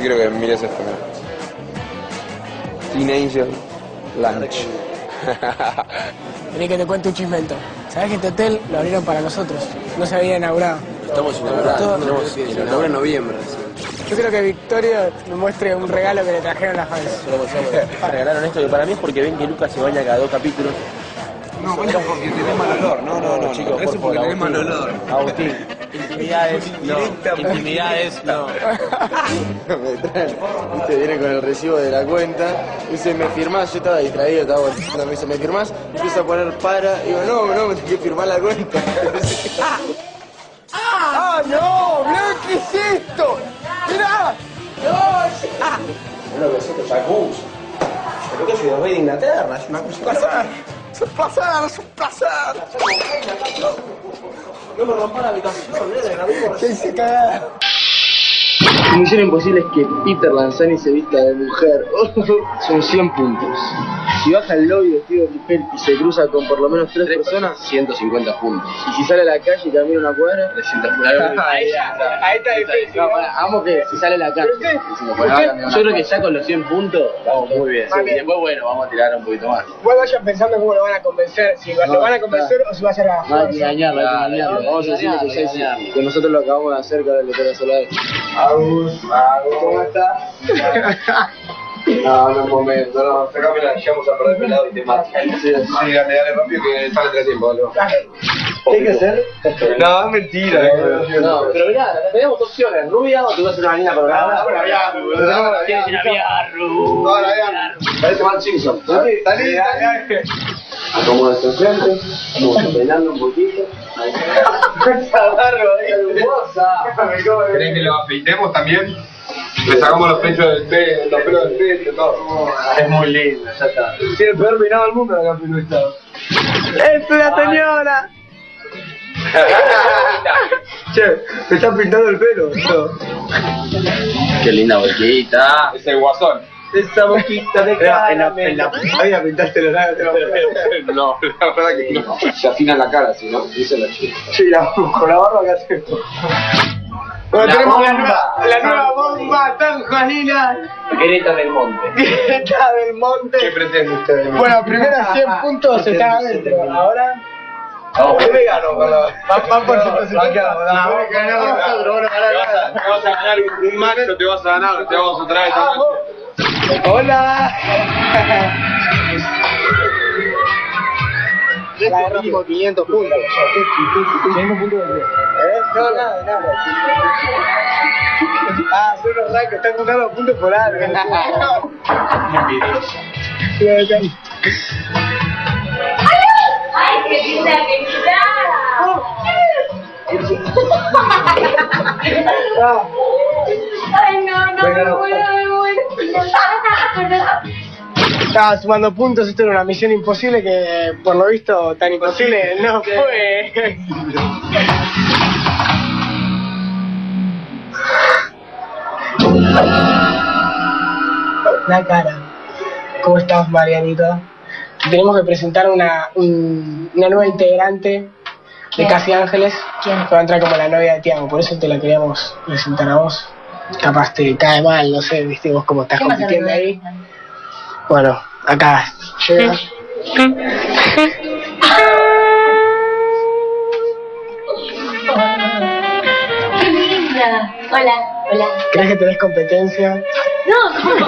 quiero que mires esto. Teenager Lunch. Vení que te cuente un chismento. ¿Sabés que este hotel lo abrieron para nosotros? No se había inaugurado. Estamos inaugurando, tenemos que inaugurar en noviembre. Yo creo que Victoria me muestre un regalo que le trajeron las fans. Regalaron esto que para mí es porque ven que Lucas se baña cada 2 capítulos. No, bueno, porque tenés mal olor. No, chicos, eso porque tenés mal olor. Agustín, intimidades, no. Intimidades, no. Me traen, viste, viene con el recibo de la cuenta, dice, ¿me firmás? Yo estaba distraído, estaba volteando, me dice, ¿me firmás? Empieza a poner para, digo, no, me tenés que firmar la cuenta. ¡No! ¡Mirá qué es esto! ¡Mirá! Lo que es esto, jacuzzi. Pero que soy el rey de Inglaterra, es una cosa. ¡Es un placer! No me rompa la habitación, ¿eh? ¡Qué hice cagada! Mi misión imposible es que Peter Lanzani se vista de mujer. Son 100 puntos. Si baja el lobby vestido de mujer y se cruza con por lo menos 3 personas, 150 puntos. Y si sale a la calle y camina una cuadra, 300 puntos. Ahí está difícil. No, vamos que si sale a la calle. Yo creo que ya con los 100 puntos vamos muy bien. Muy bien. Y después, bueno, vamos a tirar un poquito más. Igual vayan pensando cómo lo van a convencer. Si lo van a convencer o si va a ser a... No hay que engañarlo, Vamos a decirle que ya hicimos. Que nosotros lo acabamos de hacer, que ahora le toca solo a él. ¿Cómo está? No, momento, no. Acá mira, llegamos a perder pelado y te matas. Sí, dale rápido que sale 3 tiempos, ¿no? ¿Qué hay que hacer? No, es mentira. No, pero mirá, tenemos opciones. Rubia o te vas a hacer una línea colorada. ¿Quieres ir a Villarru? Parece mal Simpson. Dale. Acomodaste enfrente, vamos peinando un poquito. ¿Querés que lo afeitemos también? Le sacamos los pechos del pelo, los pelos del pecho, todo. Es muy lindo, ya está. Sí, el peor peinado del mundo acá en estado. ¡Es una señora! Che, me están pintando el pelo. Qué linda boquita. Es el guasón. Esa boquita de cara. En la vida pintaste los labios. No, la verdad que no. Se afina la cara, si no, dice la chica. Sí, con la barba que hace. Bueno, tenemos la nueva bomba tan Juanina. Greta del Monte. Greta del Monte. ¿Qué pretende usted? Bueno, primero 100 puntos está adentro. Ahora... Es vegano, Van por 100 Vas a ganar un macho, te vas a ganar, te vamos a traer esta noche. ¡Hola! La agarramos 500 puntos. 500 puntos de qué? No, nada. Son unos racos, están contando puntos por algo. ¡Ay, qué linda que está! ¡Ay, no, me muero! Estaba sumando puntos, esto era una misión imposible que por lo visto tan imposible no fue. La cara. ¿Cómo estás, Marianita? Tenemos que presentar una nueva integrante de Casi Ángeles. ¿Quién? Que va a entrar como la novia de Tiago, por eso te la queríamos presentar a vos. Capaz te cae mal, no sé, viste vos cómo estás compitiendo ahí. Bueno, acá llega. ¡Qué linda! Hola. ¿Crees que tenés competencia? No, ¿cómo?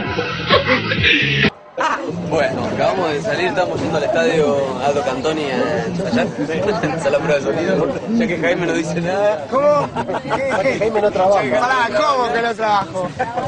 Bueno, acabamos de salir, estamos yendo al estadio Aldo Cantoni a ensayar, a hacer la prueba de sonido, ya que Jaime no dice nada. ¿Cómo? ¿Qué? Jaime no trabaja. Pará, ¿cómo que no trabajo?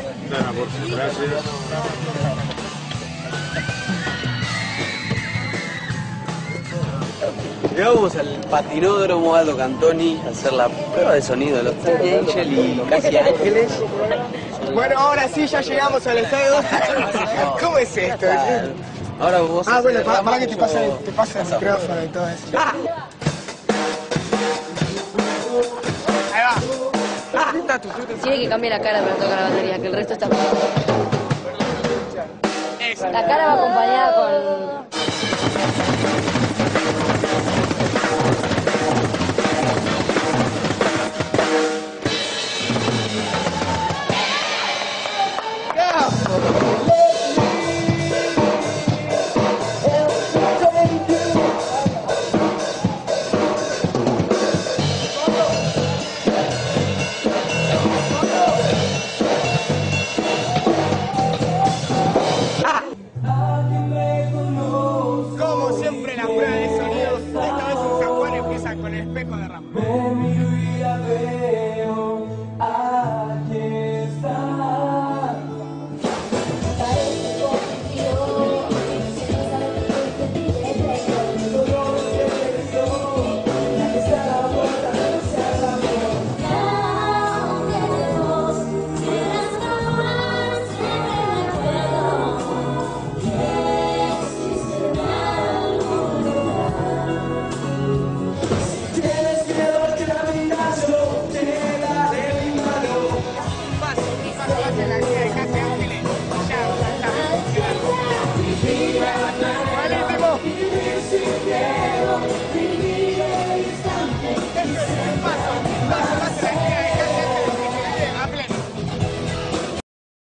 Llegamos al patinódromo Aldo Cantoni a hacer la prueba de sonido de los Teenager y Casi Ángeles. Bueno, ahora sí, ya llegamos al estadio. ¿Cómo es esto? Ahora vos... Bueno, para que te pasa el micrófono y todo eso. Ahí va. Tiene que cambiar la cara para tocar la batería, que el resto está... La cara va acompañada con...